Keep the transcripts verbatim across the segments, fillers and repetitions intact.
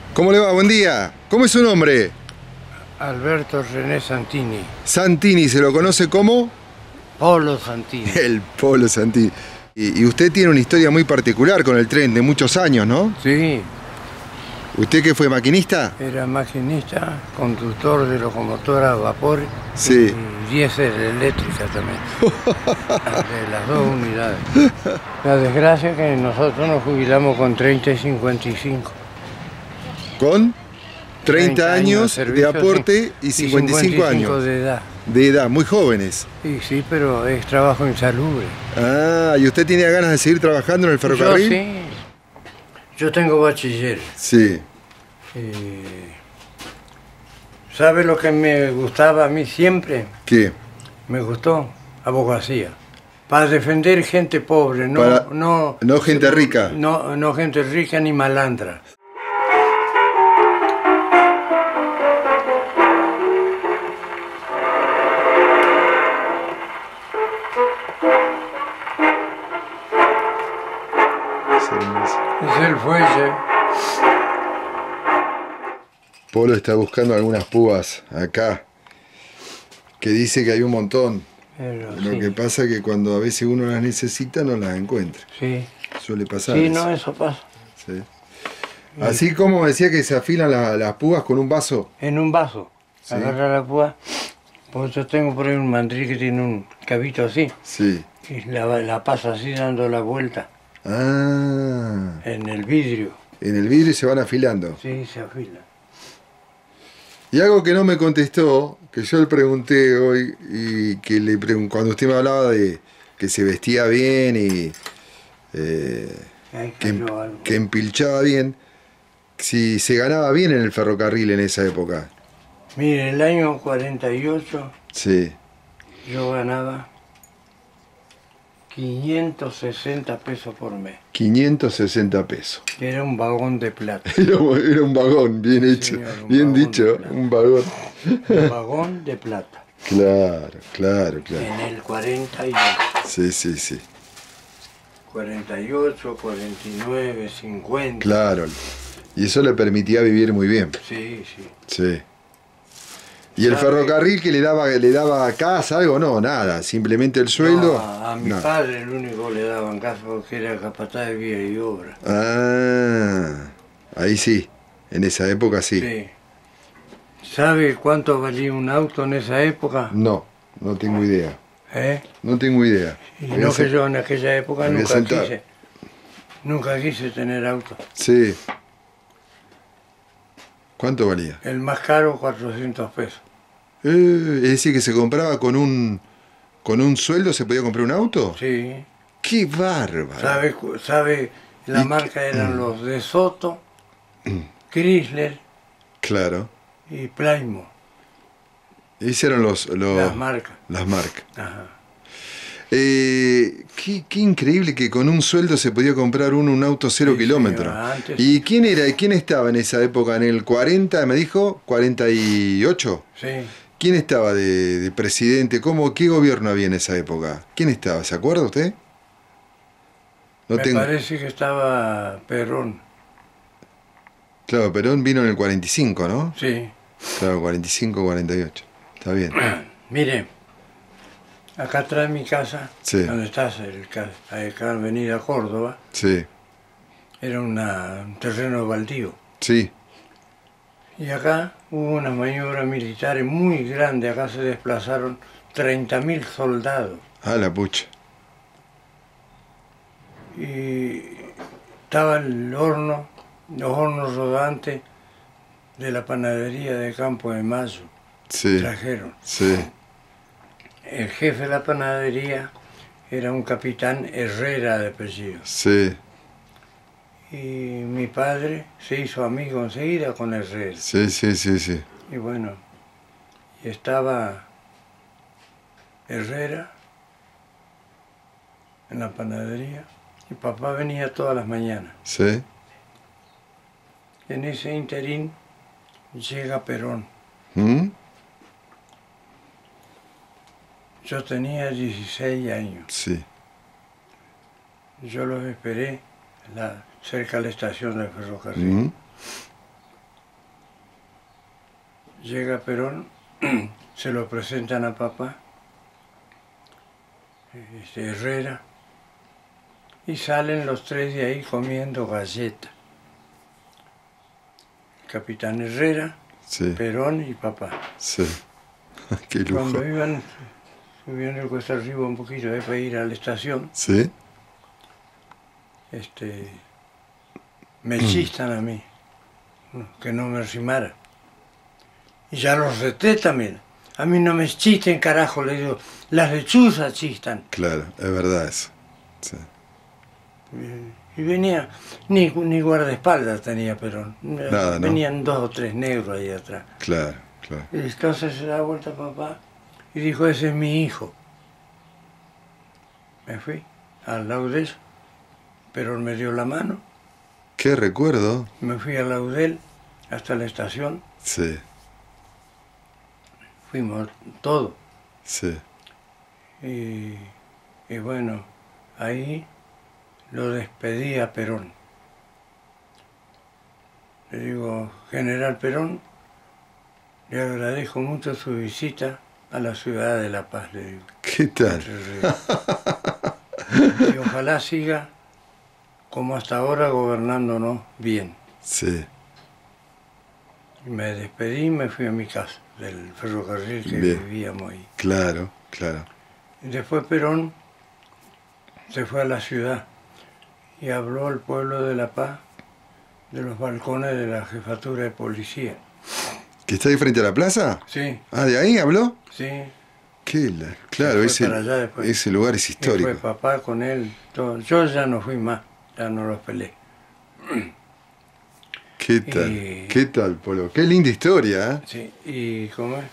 ¿Cómo le va? Buen día. ¿Cómo es su nombre? Alberto René Santini. Santini, ¿se lo conoce como? Polo Santini. El Polo Santini. Y, y usted tiene una historia muy particular con el tren de muchos años, ¿no? Sí, ¿Usted qué fue, maquinista? era maquinista, conductor de locomotora a vapor Sí. y diésel eléctrica también. De las dos unidades. La desgracia es que nosotros nos jubilamos con treinta y cincuenta y cinco. Con treinta años de servicio, aporte sí, y cincuenta y cinco años de edad. de edad, muy jóvenes. Y sí, pero es trabajo insalubre. Ah, ¿y usted tenía ganas de seguir trabajando en el ferrocarril? Yo sí. Yo tengo bachiller. Sí. Eh, ¿Sabe lo que me gustaba a mí siempre? ¿Qué? Me gustó abogacía. Para defender gente pobre, no, Para- no, no gente rica. No, no gente rica ni malandra. Es el fuelle. Polo está buscando algunas púas acá, que dice que hay un montón. Pero, Lo sí, que pasa es que cuando a veces uno las necesita no las encuentra. sí. Suele pasar Sí, eso. no, eso pasa. Sí. Así como decía que se afilan la- las púas con un vaso. En un vaso. Sí. Agarra la púa. Pues yo tengo por ahí un mandril que tiene un cabito así. Sí. Y la, la pasa así dando la vuelta Ah. en el vidrio. En el vidrio se van afilando. Sí, se afila. Y algo que no me contestó, que yo le pregunté hoy, y que le pregun- cuando usted me hablaba de que se vestía bien y eh, Ahí que, em- cayó algo. que empilchaba bien, si se ganaba bien en el ferrocarril en esa época. Mire, el año cuarenta y ocho Sí. yo ganaba quinientos sesenta pesos por mes. quinientos sesenta pesos. Era un vagón de plata. Era, un- era un vagón, bien hecho. Señor, un bien vagón de dicho, plata. un vagón. Un vagón de plata. Claro, claro, claro. En el cuarenta y ocho. Sí, sí, sí. cuarenta y ocho, cuarenta y nueve, cincuenta. Claro. Y eso le permitía vivir muy bien. Sí, sí. Sí. ¿Y el ¿Sabe? ferrocarril que le daba, le daba casa, algo? No, nada. Simplemente el sueldo. No, a, a mi Nada. padre el único le daban casa porque era capataz de vía y obra. Ah, ahí sí. En esa época sí. Sí. ¿Sabe cuánto valía un auto en esa época? No, no tengo idea. ¿Eh? No tengo idea. Y Voy a no hacer- que yo en aquella época me voy a nunca sentar. quise. Nunca quise tener auto. Sí. ¿Cuánto valía? El más caro, cuatrocientos pesos. Eh, es decir, que se compraba con un con un sueldo, ¿se podía comprar un auto? Sí. ¡Qué bárbaro! ¿Sabe, cu- sabe la Y- marca eran los de Soto, Chrysler Claro. y Plymouth. Esos eran los, los- Las marcas. las marcas. Ajá. Eh, qué, qué increíble que con un sueldo se podía comprar uno un auto cero Sí, kilómetros. señora, antes- ¿Y quién era? ¿Quién estaba en esa época? ¿En el cuarenta, me dijo? ¿cuarenta y ocho? Sí. ¿Quién estaba de, de presidente? ¿Cómo, ¿Qué gobierno había en esa época? ¿Quién estaba? ¿Se acuerda usted? No Me tengo. parece que estaba Perón. Claro, Perón vino en el cuarenta y cinco, ¿no? Sí. Claro, cuarenta y cinco, cuarenta y ocho. Está bien. Mire, acá atrás de mi casa, Sí. donde está el, ca- acá en Avenida Córdoba, Sí, era una- un terreno baldío. sí. Y acá hubo una maniobra militar muy grande, acá se desplazaron treinta mil soldados. Ah, la pucha. Y estaba el horno, los hornos rodantes de la panadería de Campo de Mayo, Sí, trajeron. sí. El jefe de la panadería era un capitán Herrera de apellido. Sí, Y mi padre se hizo amigo enseguida con Herrera. sí, sí, sí, sí. Y bueno, y estaba Herrera en la panadería y papá venía todas las mañanas. Sí. En ese interín llega Perón. ¿Mm? Yo tenía dieciséis años. Sí. Yo los esperé la- cerca de la estación del ferrocarril. ¿Mm? llega Perón, se lo presentan a papá, este, Herrera, y salen los tres de ahí comiendo galletas. Capitán Herrera, Sí. Perón y papá. Sí. Qué lujo. Cuando iban subiendo el cuesta arriba un poquito eh, para ir a la estación, Sí. este, me chistan a mí, que no me arrimara. Y ya los reté también. A mí no me chisten, carajo, le digo, las lechuzas chistan. Claro, es verdad eso. Sí. Y venía, ni, ni guardaespaldas tenía Perón. Nada, ¿no? Venían dos o tres negros ahí atrás. Claro, claro. Y entonces se da vuelta papá y dijo, ese es mi hijo. Me fui al lado de eso. Perón me dio la mano. ¿Qué recuerdo? Me fui al lado de él hasta la estación. Sí, Fuimos todos. sí. Y, y bueno, ahí lo despedí a Perón. Le digo, General Perón, le agradezco mucho su visita a la ciudad de La Paz, le digo. ¿Qué tal? Entre Ríos. Y ojalá siga como hasta ahora gobernándonos bien. Sí, Y me despedí y me fui a mi casa, del ferrocarril que Bien. vivíamos ahí. claro, claro. Y después Perón se fue a la ciudad y habló al pueblo de La Paz de los balcones de la jefatura de policía. ¿Que está ahí frente a la plaza? Sí, Ah, ¿de ahí habló? sí. Qué la- Claro, fue ese, para allá después. ese lugar es Y histórico. fue papá con él. Todo. Yo ya no fui más, ya no los peleé. ¿Qué tal? Y- ¿Qué tal, Polo? Qué linda historia, ¿eh? Sí, y ¿cómo es?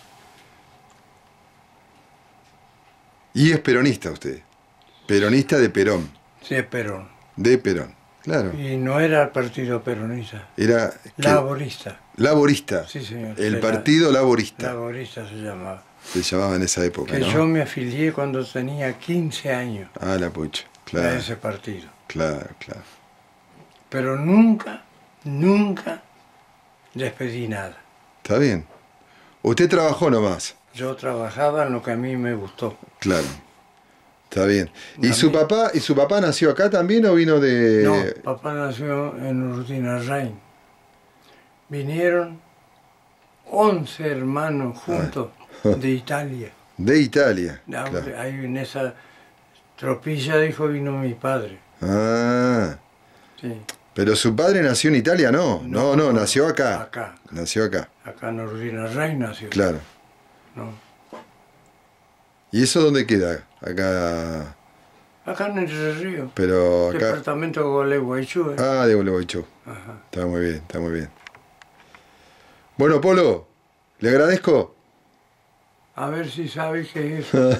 Y es peronista usted. Peronista de Perón. Sí, es Perón. De Perón. Claro. Y no era el partido peronista, Era que- laborista. laborista. Sí, señor. El Era- partido laborista. Laborista se llamaba. Se llamaba en esa época, Que ¿no? yo me afilié cuando tenía quince años Ah, la pucha. a Claro, ese partido. claro, claro. Pero nunca, nunca les pedí nada. Está bien. Usted trabajó nomás. Yo trabajaba en lo que a mí me gustó. Claro. Está bien. ¿Y A su mí- papá, y su papá nació acá también o vino de No, papá nació en Urdinarrain. Vinieron once hermanos juntos de Italia. de Italia? Ah, Claro. Ahí en esa tropilla, dijo, vino mi padre. Ah, Sí. pero su padre nació en Italia, no. No, no, nació acá. Acá, Nació acá. acá en Urdinarrain nació. Claro. ¿No? ¿Y eso dónde queda? Acá. Acá en Entre Ríos. Pero acá. Departamento de Gualeguaychú. ¿eh? Ah, de Gualeguaychú. Ajá. Está muy bien, está muy bien. Bueno, Polo, le agradezco. A ver si sabes qué es eso.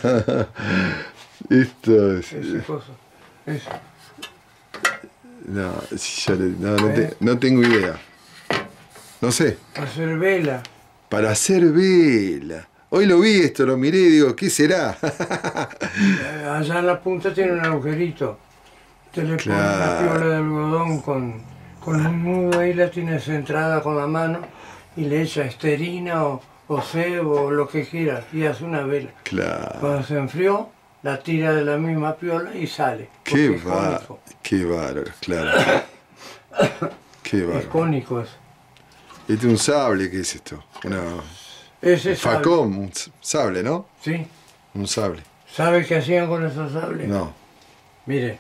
Esto es. esa cosa. Eso. No, si ya le- no, no, ¿Eh? te- no tengo idea. No sé. Hacer vela. Para hacer vela. Hoy lo vi esto, lo miré y digo, ¿qué será? Eh, Allá en la punta tiene un agujerito. Te le pones una Claro. piola de algodón con, con un nudo ahí, la tienes centrada con la mano y le echas esterina o, o cebo o lo que quieras y hace una vela. Claro. Cuando se enfrió, la tira de la misma piola y sale. Qué porque es bárbaro. cónico. Qué bárbaro, claro. Qué Es bárbaro. cónico eso. Este es un sable, ¿qué es esto? Una. Ese sable. Facón, un s- sable, ¿no? Sí. Un sable. ¿Sabes qué hacían con esos sables? No. Mire,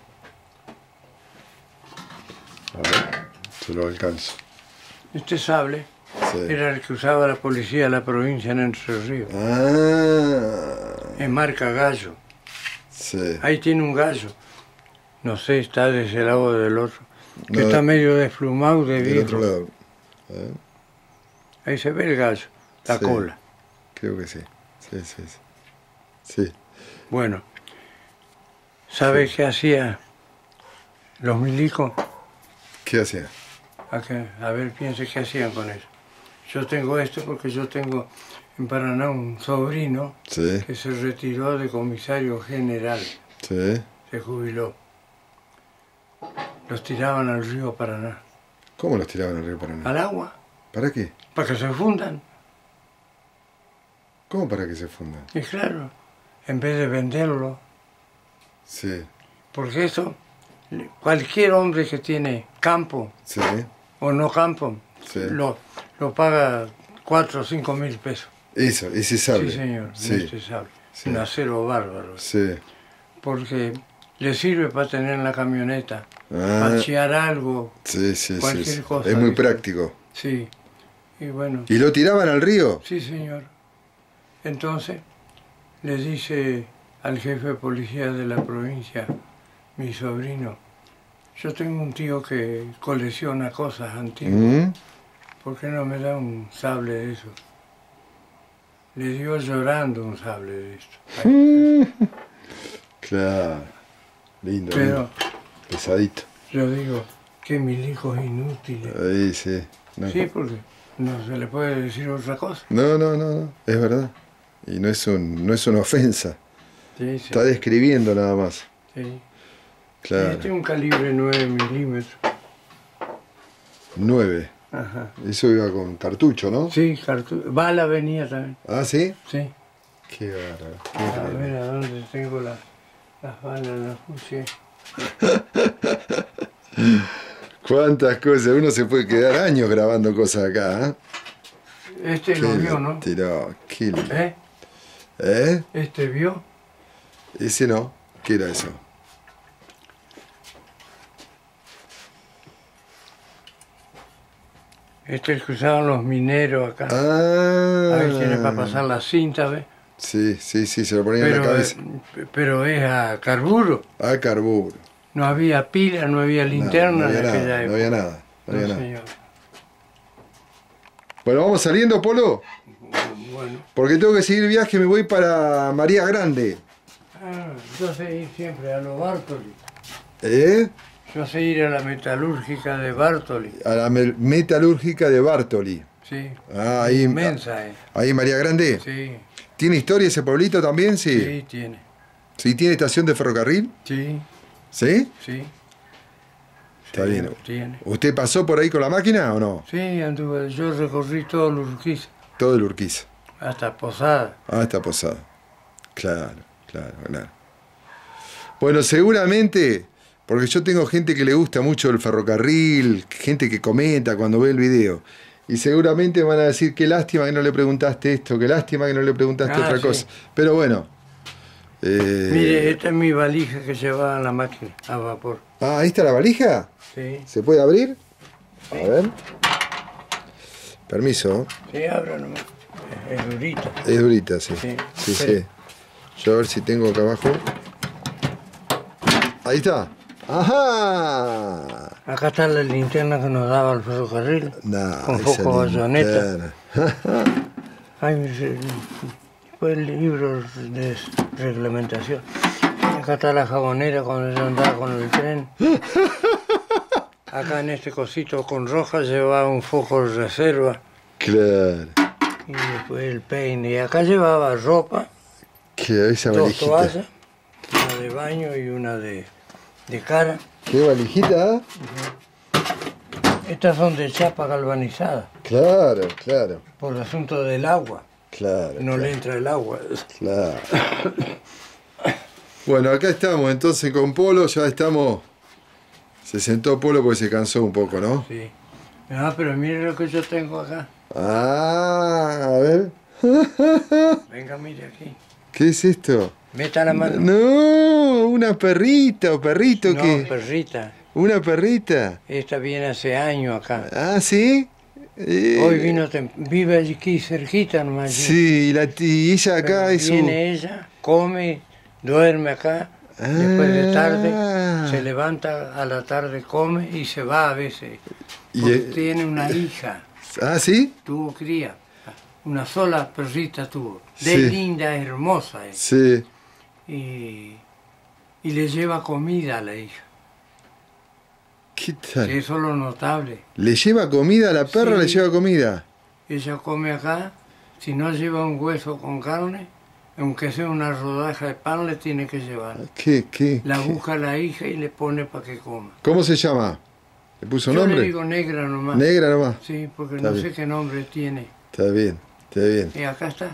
A ver, se lo alcanzo. este sable Sí. era el que usaba la policía de la provincia en Entre Ríos. Ah. Es marca Gallo. Sí. Ahí tiene un gallo. No sé, está de ese lado o del otro. Que No, está medio desplumado de Del otro viejo. lado. A ver, Ahí se ve el gallo, la Sí. cola. creo que sí. Sí, sí, sí. Sí. Bueno, ¿sabes qué hacía los milicos? ¿Qué hacía? A, que- a ver, piense qué hacían con eso. Yo tengo esto porque yo tengo en Paraná un sobrino Sí, que se retiró de comisario general, sí. se jubiló. Los tiraban al río Paraná. ¿Cómo los tiraban al río Paraná? ¿Al agua? ¿Para qué? Para que se fundan. ¿Cómo para que se fundan? Y claro, en vez de venderlo, Sí, porque eso, cualquier hombre que tiene campo sí, o no campo, sí. lo, lo paga cuatro o cinco mil pesos. Eso, ese sable. Sí, señor, Sí, este sable. sí. Un acero bárbaro. sí. Porque le sirve para tener en la camioneta, Ah, para chiar algo, sí, sí, sí, cualquier sí. cosa, Es muy ¿viste? práctico. Sí. Y bueno, ¿Y lo tiraban al río? sí, señor. Entonces, le dice al jefe de policía de la provincia, mi sobrino, yo tengo un tío que colecciona cosas antiguas, ¿Mm? ¿por qué no me da un sable de eso? Le dio llorando un sable de esto. Ay, Claro. Lindo, pero lindo. Pesadito. yo digo, que milicos inútiles. Ahí sí. No. Sí, porque no se le puede decir otra cosa. no, no, no, no. Es verdad. Y no es, un, no es una ofensa. Sí, sí. Está describiendo nada más. Sí. Claro. Este es un calibre nueve milímetros. Nueve. Ajá. Eso iba con cartucho, ¿no? Sí, cartu- bala venía también. Ah, ¿sí? Sí. Qué bárbaro. qué A bárbaro. ver a dónde tengo las, las balas, las puse. Cuántas cosas. Uno se puede quedar años grabando cosas acá, ¿eh? Este Qué lo vio, ¿no? tiró. Qué lindo. ¿Eh? ¿Eh? Este vio. Ese no. ¿Qué era eso? Este es el que usaban los mineros acá. Ah. A ver, tiene para pasar la cinta, ¿ves? Sí, sí, sí, se lo ponía en la Pero, cabeza. eh, pero es a carburo. Ah, carburo. No había pila, no había No, linterna no había en aquella nada, época. no había nada. No había No, nada. señor. Bueno, vamos saliendo, Polo, Bueno. porque tengo que seguir viaje, me voy para María Grande. Ah, yo sé ir siempre a los Bartoli. ¿Eh? Yo sé ir a la metalúrgica de Bartoli. A la me- metalúrgica de Bartoli. Sí. Ah, ahí, Inmensa, eh. ahí en María Grande. Sí, ¿Tiene historia ese pueblito también? Sí. sí, tiene. ¿Sí tiene estación de ferrocarril? Sí, ¿Sí? sí. Está Sí, bien. Tiene. ¿Usted pasó por ahí con la máquina o no? Sí, anduve. Yo recorrí todo el Urquiza, Todo el Urquiza. hasta Posada. Ah, está posado. Claro, claro, claro. Bueno, seguramente, porque yo tengo gente que le gusta mucho el ferrocarril, gente que comenta cuando ve el video. Y seguramente van a decir, qué lástima que no le preguntaste esto, qué lástima que no le preguntaste Ah, otra sí. cosa. Pero bueno. eh, Mire, esta es mi valija que llevaba en la máquina a vapor. Ah, ahí está la valija. Sí. ¿Se puede abrir? A ver. Permiso. Sí, abra nomás. Es, es durita. Es durita, sí. Sí. Sí, sí. Sí. Yo a ver si tengo acá abajo. Ahí está. ¡Ajá! Acá está la linterna que nos daba el ferrocarril. Nah, con esa foco bayoneta. linterna. Ay, mire, después el libro de reglamentación. Acá está la jabonera cuando yo andaba con el tren. Acá en este cosito con roja llevaba un foco de reserva. Claro. Y después el peine. Y acá llevaba ropa, Que esa dos valijita. toallas, una de baño y una de, de cara. ¿Qué valijita? Estas son de chapa galvanizada, Claro, claro, por el asunto del agua. claro. No claro, le entra el agua. claro. Bueno, acá estamos entonces con Polo, ya estamos. Se sentó Polo porque se cansó un poco, ¿no? Sí. Ah, pero mire lo que yo tengo acá. Ah, a ver. Venga, mire aquí. ¿Qué es esto? Meta la mano. No, una perrita o perrito No, que. perrita. Una perrita. Esta viene hace años acá. Ah, ¿sí? Eh, Hoy vino, tem- vive aquí cerquita nomás. allí. Sí, y la y ella acá Pero es su. viene ella, come, duerme acá. Después de tarde Ah. se levanta a la tarde, come y se va a veces. Y, Porque eh, tiene una hija, Ah, ¿sí? tuvo cría. Una sola perrita tuvo. De Sí. linda, hermosa. es. Sí. Y, y le lleva comida a la hija. ¿Qué tal? Que eso es lo notable. ¿Le lleva comida a la perra? Sí. ¿Le lleva comida? Ella come acá, si no lleva un hueso con carne, aunque sea una rodaja de pan, le tiene que llevar. ¿Qué, qué? La qué? busca la hija y le pone para que coma. ¿Cómo se llama? ¿Le puso Yo nombre? le digo negra nomás. Negra nomás. Sí, porque Está no bien. sé qué nombre tiene. Está bien, está bien. Y acá está.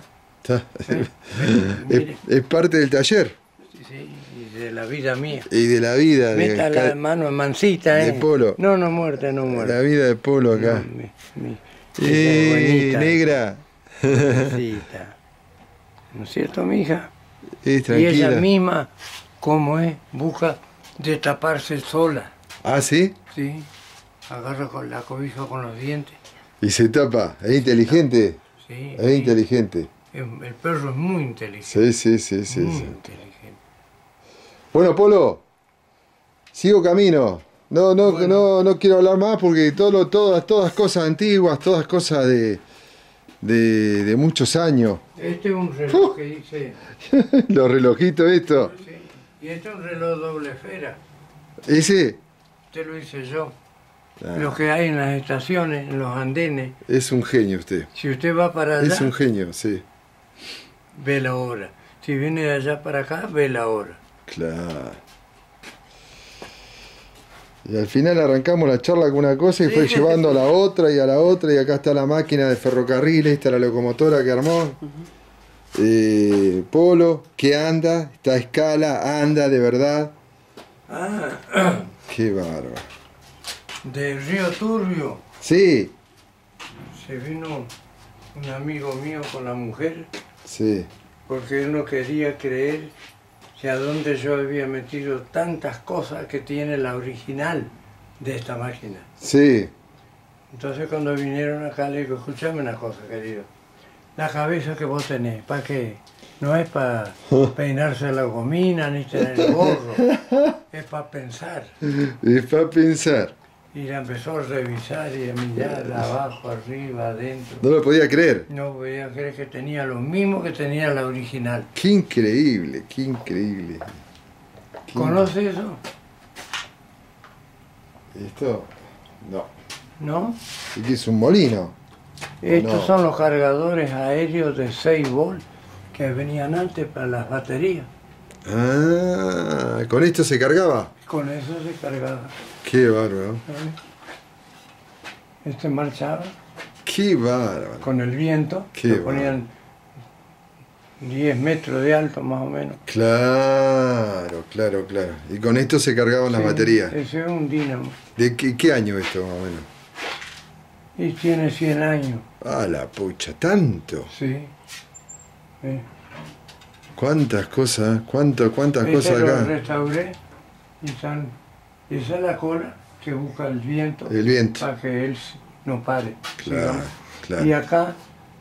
Está- ¿Eh? es, Mire. es parte del taller Sí, y de la vida mía. y de la vida de, Meta la acá- mano mansita, ¿eh? de Polo. No, no muerte, no muerte. la vida de Polo No, acá. mi, mi, ¡Eh, ella es buenita, negra! pobrecita. ¿No es cierto, mi hija? Es Y tranquila. ella misma, como es, busca de taparse sola, Ah, ¿sí? ¿sí? Agarra con la cobija con los dientes, Y se tapa. Es inteligente. ¿sí? Es inteligente. El, el perro es muy inteligente, Sí, sí, sí, sí, muy sí. inteligente. Bueno, Polo, sigo camino. No, no, Bueno. no, no quiero hablar más porque todo, todas, todas cosas antiguas, todas cosas de, de, de muchos años. Este es un reloj que dice, Los relojitos estos. sí, y este es un reloj doble esfera, Ese este lo hice yo. Ah. Lo que hay en las estaciones, en los andenes, es un genio usted. si usted va para allá, Es un genio, sí. ve la hora. Si viene de allá para acá, ve la hora. Claro. Y al final arrancamos la charla con una cosa y fue Sí. llevando a la otra y a la otra y acá está la máquina de ferrocarril, esta la locomotora que armó. Eh, Polo, que anda, está a escala, anda de verdad. Ah, Qué bárbaro. de Río Turbio Sí, se vino un amigo mío con la mujer sí, porque él no quería creer que a dónde yo había metido tantas cosas que tiene la original de esta máquina. sí. Entonces cuando vinieron acá le digo, escúchame una cosa, querido. La cabeza que vos tenés, ¿para qué? No es para peinarse la gomina ni tener el gorro, es para pensar. Es para pensar. Y la empezó a revisar y a mirar abajo, arriba, adentro. No lo podía creer. No podía creer que tenía lo mismo que tenía la original. Qué increíble, qué increíble. Qué ¿Conoce eso? ¿Esto? No. ¿No? ¿Y qué es un molino? Estos No. son los cargadores aéreos de seis volts que venían antes para las baterías. Ah, ¿con esto se cargaba? Con eso se cargaba. Qué bárbaro. ¿Sabes? Este marchaba Qué bárbaro. con el viento, Qué lo ponían diez metros de alto más o menos. Claro, claro, claro. Y con esto se cargaban las Sí, baterías. Ese es un dínamo. ¿De qué, qué año esto más o menos? Y tiene cien años. Ah, la pucha, tanto. Sí. Sí. ¿Cuántas cosas? ¿Cuánto, ¿Cuántas Este cosas lo acá? restauré y están, esa es la cola que busca el viento El viento. para que él no pare. Claro, digamos. claro. Y acá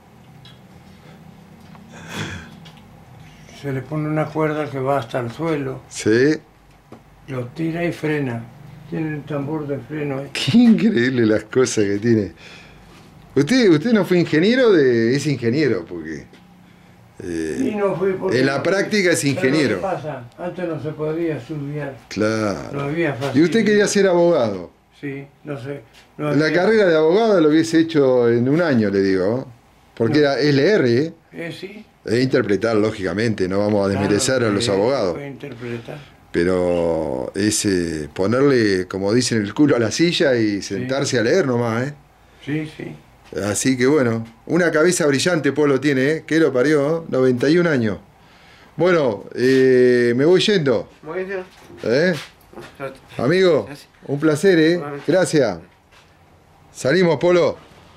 se le pone una cuerda que va hasta el suelo, Sí. lo tira y frena. Tiene el tambor de freno ahí. Qué increíble las cosas que tiene. ¿Usted, usted no fue ingeniero? De, es ingeniero, porque... eh, Y no fui porque en la no fui. práctica es ¿Sabe ingeniero. lo que pasa? Antes no se podía estudiar, no Claro. había Y facilidad. usted quería ser abogado. Sí, no sé. no La había- carrera de abogado lo hubiese hecho en un año, le digo. Porque No. era es leer, ¿eh? Eh, sí. E interpretar, lógicamente. No vamos a desmerecer Claro, a los que abogados. puede interpretar. Pero es eh, ponerle, como dicen, el culo a la silla y sentarse a leer nomás, ¿eh? Sí, sí. Así que bueno, una cabeza brillante Polo tiene, ¿eh? Que lo parió, ¿eh? noventa y un años. Bueno, eh, me voy yendo. Muy bien. ¿Eh? Amigo, un placer, ¿eh? Gracias. Salimos, Polo.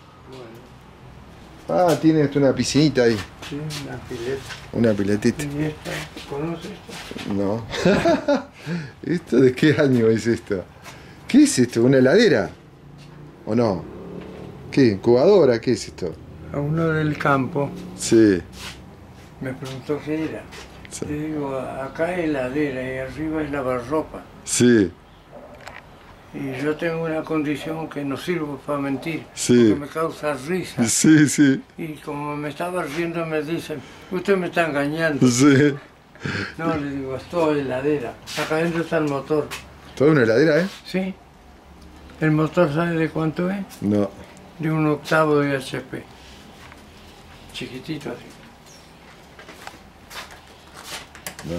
Ah, tiene una piscinita ahí, Sí, una pileta. una piletita. ¿Y esta? ¿Conoce esto? No. ¿Esto de qué año es esto? ¿Qué es esto? ¿Una heladera? ¿O no? ¿Qué? ¿Incubadora? ¿Qué es esto? A uno del campo Sí. me preguntó qué era. Sí. Le digo, acá es heladera y arriba es lavarropa. Sí. Y yo tengo una condición que no sirvo para mentir, Sí. porque me causa risa. Sí, sí. Y como me estaba riendo me dicen, usted me está engañando. Sí. No, le digo, es todo heladera. Acá adentro está el motor. ¿Toda una heladera, eh? ¿Sí? ¿El motor sabe de cuánto es? No. De un octavo de H P. Chiquitito así. No,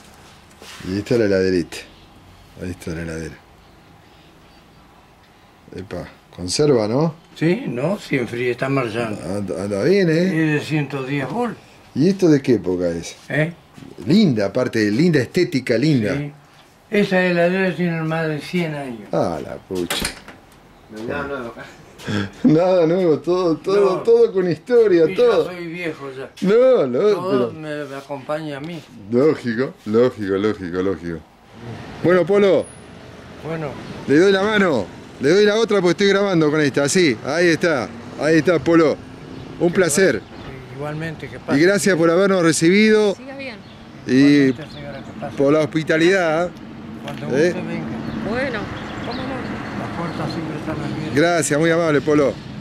no. Y esta es la heladerita. Ahí está la heladera. Epa, conserva, ¿no? Sí, no, si enfría, está marchando. Anda, anda bien, Es ¿eh? de ciento diez volts. ¿Y esto de qué época es? ¿Eh? Linda, aparte, linda estética, linda. Sí. Esa heladera tiene más de cien años. Ah, la pucha. No hay nada nuevo acá. Nada nuevo, todo, todo, No. todo con historia, Y todo. ya soy viejo ya. No, no, Todo pero... me, me acompaña a mí. Lógico, lógico, lógico, lógico. Bueno, Polo, Bueno, le doy la mano, le doy la otra porque estoy grabando con esta, así, ahí está, ahí está, Polo. Un placer. igualmente que pase. Y gracias por habernos recibido Siga bien. y Igualmente, señora, que pase. por la hospitalidad. Cuando ¿Eh? usted venga, Bueno, ¿cómo no? las puertas siempre están abiertas. Gracias, muy amable, Polo.